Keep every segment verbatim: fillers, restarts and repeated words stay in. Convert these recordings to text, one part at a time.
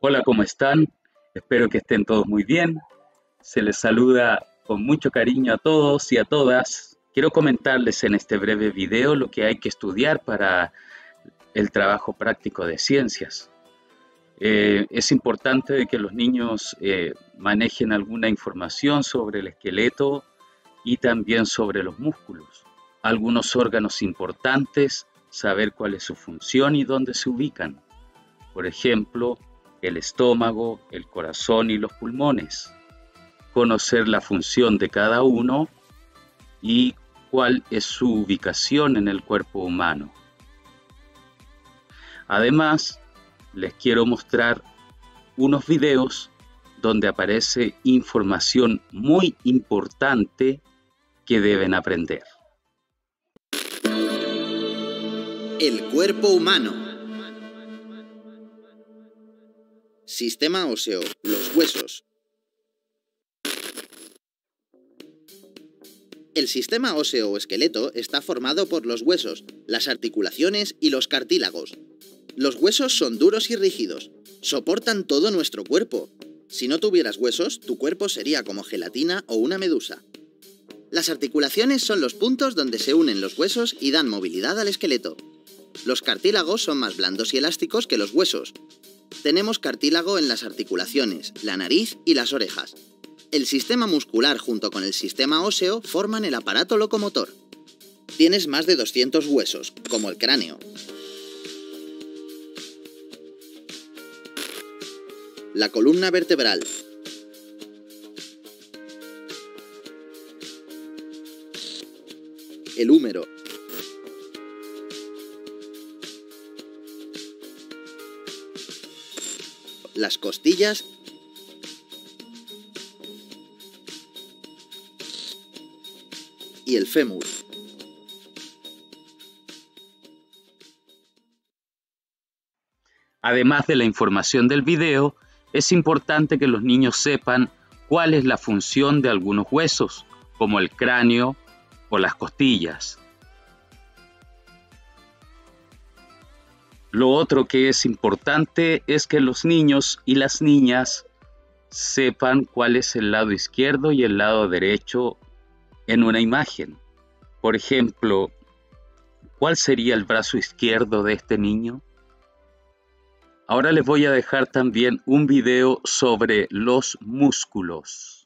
Hola, ¿cómo están? Espero que estén todos muy bien. Se les saluda con mucho cariño a todos y a todas. Quiero comentarles en este breve video lo que hay que estudiar para el trabajo práctico de ciencias. Eh, es importante que los niños eh, manejen alguna información sobre el esqueleto y también sobre los músculos. Algunos órganos importantes, saber cuál es su función y dónde se ubican. Por ejemplo, el estómago, el corazón y los pulmones. Conocer la función de cada uno y cuál es su ubicación en el cuerpo humano. Además, les quiero mostrar unos videos donde aparece información muy importante que deben aprender. El cuerpo humano. Sistema óseo, los huesos. El sistema óseo o esqueleto está formado por los huesos, las articulaciones y los cartílagos. Los huesos son duros y rígidos, soportan todo nuestro cuerpo. Si no tuvieras huesos, tu cuerpo sería como gelatina o una medusa. Las articulaciones son los puntos donde se unen los huesos y dan movilidad al esqueleto. Los cartílagos son más blandos y elásticos que los huesos. Tenemos cartílago en las articulaciones, la nariz y las orejas. El sistema muscular junto con el sistema óseo forman el aparato locomotor. Tienes más de doscientos huesos, como el cráneo. La columna vertebral. El húmero. Las costillas y el fémur. Además de la información del video, es importante que los niños sepan cuál es la función de algunos huesos, como el cráneo o las costillas. Lo otro que es importante es que los niños y las niñas sepan cuál es el lado izquierdo y el lado derecho en una imagen. Por ejemplo, ¿cuál sería el brazo izquierdo de este niño? Ahora les voy a dejar también un video sobre los músculos.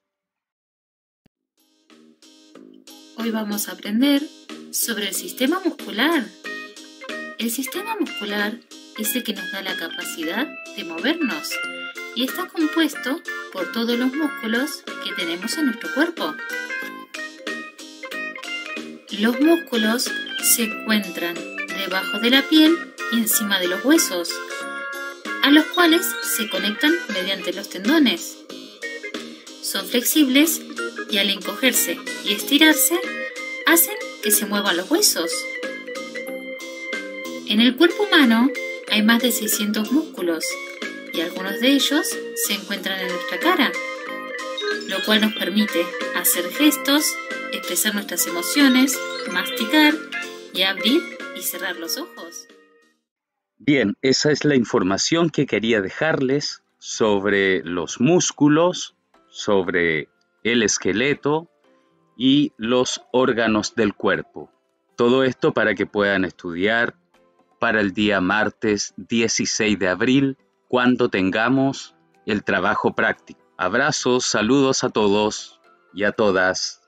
Hoy vamos a aprender sobre el sistema muscular. El sistema muscular es el que nos da la capacidad de movernos y está compuesto por todos los músculos que tenemos en nuestro cuerpo. Los músculos se encuentran debajo de la piel y encima de los huesos, a los cuales se conectan mediante los tendones. Son flexibles y al encogerse y estirarse, hacen que se muevan los huesos. En el cuerpo humano hay más de seiscientos músculos y algunos de ellos se encuentran en nuestra cara, lo cual nos permite hacer gestos, expresar nuestras emociones, masticar y abrir y cerrar los ojos. Bien, esa es la información que quería dejarles sobre los músculos, sobre el esqueleto y los órganos del cuerpo. Todo esto para que puedan estudiar para el día martes dieciséis de abril, cuando tengamos el trabajo práctico. Abrazos, saludos a todos y a todas.